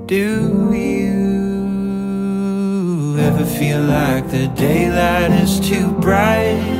Do you ever feel like the daylight is too bright?